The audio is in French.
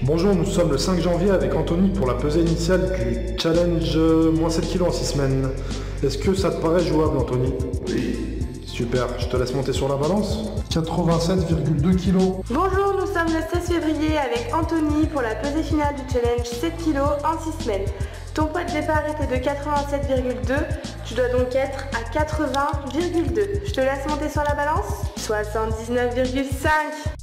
Bonjour, nous sommes le 5 janvier avec Anthony pour la pesée initiale du challenge moins 7 kg en 6 semaines. Est-ce que ça te paraît jouable, Anthony? Oui. Super, je te laisse monter sur la balance. 87,2 kg. Bonjour, nous sommes le 16 février avec Anthony pour la pesée finale du challenge 7 kg en 6 semaines. Ton poids de départ était de 87,2, tu dois donc être à 80,2. Je te laisse monter sur la balance. 79,5.